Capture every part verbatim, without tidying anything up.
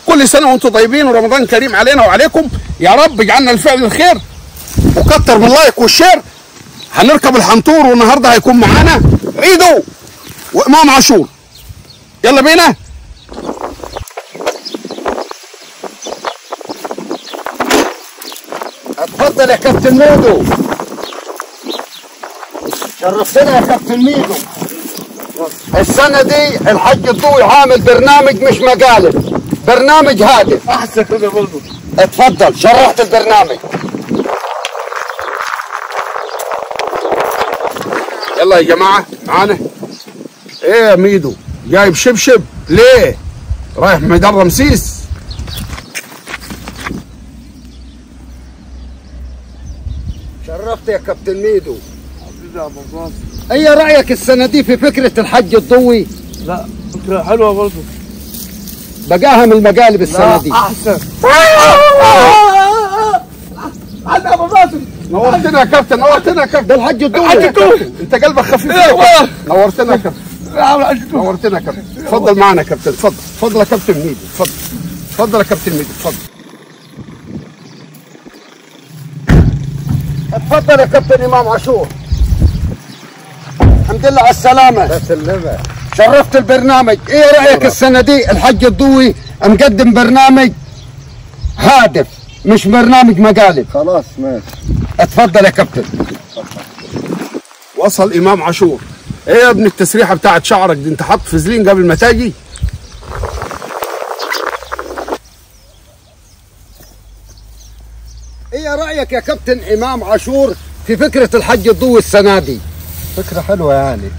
كل سنه وانتم طيبين ورمضان كريم علينا وعليكم، يا رب اجعلنا الفعل الخير وكتر من اللايك والشير. هنركب الحنطور والنهارده هيكون معانا عيدو وامام عاشور. يلا بينا. اتفضل يا كابتن ميدو، شرفتنا يا كابتن ميدو. السنة دي الحج الضوئي عامل برنامج مش مقالب، برنامج هادف. احسن كده برضه. اتفضل، شرحت البرنامج. يلا يا جماعه معانا. ايه يا ميدو جايب شبشب ليه؟ رايح ميدان رمسيس؟ شرفت يا كابتن ميدو. حبيبي يا ابو باص. ايه رايك السنه دي في فكره الحج الضوئي؟ لا فكره حلوه برضه. بقاها من المقالب السنه دي. احسن. عندي ابو باص. نورتنا يا كابتن، نورتنا يا كابتن. ده الحج الضوئي. الحج الضوئي. انت قلبك خفيف. ايه نورتنا يا كابتن. نورتنا يا كابتن. اتفضل معنا يا كابتن، اتفضل اتفضل يا كابتن ميدو، اتفضل اتفضل يا كابتن ميدو، اتفضل. اتفضل يا كابتن امام عاشور. الحمد لله على السلامه. بسلمك. شرفت البرنامج. ايه رايك السنه دي الحج الضوئي مقدم برنامج هادف مش برنامج مقالب؟ خلاص ماشي. اتفضل يا كابتن. وصل امام عاشور. ايه يا ابن التسريحه بتاعت شعرك دي؟ انت حاط فازلين قبل ما تاجي؟ ايه رايك يا كابتن امام عاشور في فكره الحج الضوئي السنه دي؟ فكره حلوه يعني.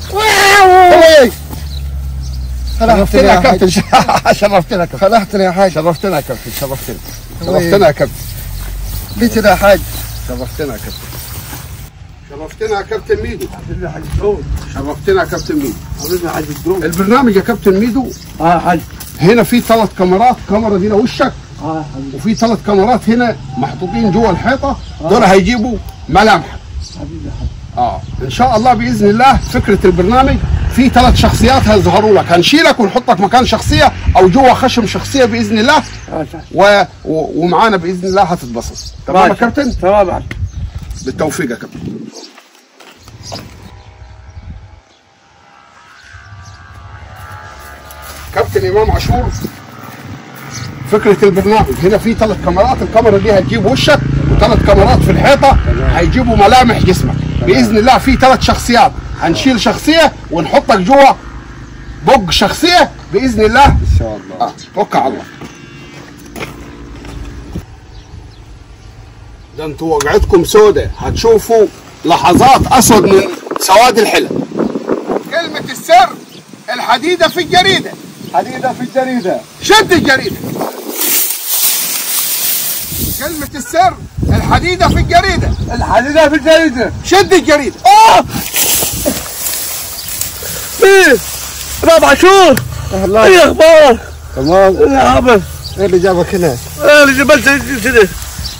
شرفتنا يا كابتن. شرفتنا يا كابتن. فلحتني يا حاج. شرفتنا يا كابتن. شرفتنا شرفتنا يا كابتن. بيتنا يا حاج. شرفتنا يا كابتن. شرفتنا يا كابتن ميدو. حبيبي يا حاج الدروم. شرفتنا يا كابتن ميدو. حبيبي يا حاج الدروم. البرنامج يا كابتن ميدو اه يا حاج. هنا في ثلاث كاميرات، كاميرا دي لوشك اه يا حبيبي. وفي ثلاث كاميرات هنا محطوطين جوه الحيطه، دول هيجيبوا ملامحك. حبيبي يا حاج. اه ان شاء الله باذن الله. فكره البرنامج في ثلاث شخصيات هيظهروا لك، هنشيلك ونحطك مكان شخصيه او جوه خشم شخصيه باذن الله. و... و... ومعانا باذن الله هتتبسط. تمام يا كابتن؟ تمام يا حاج. بالتوفيق يا كابتن. كابتن امام عاشور، فكره البرنامج هنا في ثلاث كاميرات، الكاميرا دي هتجيب وشك وثلاث كاميرات في الحيطه هيجيبوا ملامح جسمك باذن الله. في ثلاث شخصيات، هنشيل شخصيه ونحطك جوه بوج شخصيه باذن الله ان شاء الله. اه توكل على الله. ده انتوا وجعتكم سودة، هتشوفوا لحظات اسود من سواد الحلم. كلمه السر الحديده في الجريده. حديده في الجريده. شد الجريده. كلمة السر الحديدة في الجريدة. الحديده في الجريده. شد الجريدة. اه ايه امام عاشور. اهلا. ايه اخبارك؟ تمام. ايه يا عبد؟ ايه اللي جابك هنا؟ ايه اللي جبلت كده؟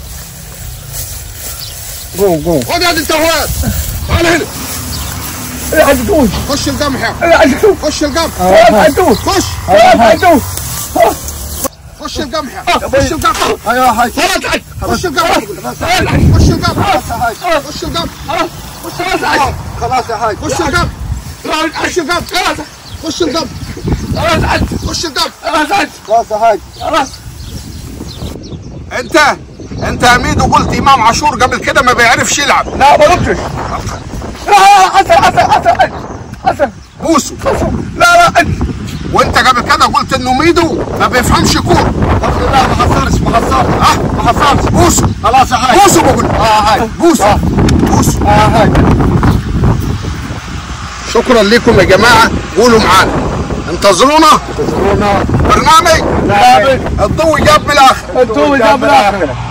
قوم قوم. خد يا انت هواد. تعال هنا. ايه يا حاج دوش؟ خش القمح يا ايه يا حاج دوش؟ خش القمح. ايه يا حاج دوش؟ خش. ايه يا حاج دوش؟ خش القمح يا خش القمح. ايوه يا حاج. خلاص يا حاج. خش القمح. خلاص خش القمح. خش القمح. خلاص يا حاج. خلاص يا حاج. خش القمح. خش القمح. خش القمح. خلاص يا حاج. خش القمح. خلاص يا حاج. خلاص يا حاج. خلاص. انت انت يا ميدو قلت امام عاشور قبل كده ما بيعرفش يلعب. لا ما قلتش. لا حسن حسن حسن حسن. بوسو. لا لا وانت قبل كده قلت انه ميدو ما بيفهمش كوره. الحمد لله ما حصلش ما حصلش. اه ما حصلش. بوسو. خلاص يا حاج. بوسو بقول. اه يا حاج. بوسو. آه. بوسو. اه يا حاج. شكرا لكم يا جماعه، قولوا معانا انتظرونا تزورونا. برنامج لا الضوء جاب من الاخر. انتوا جاب الاخر.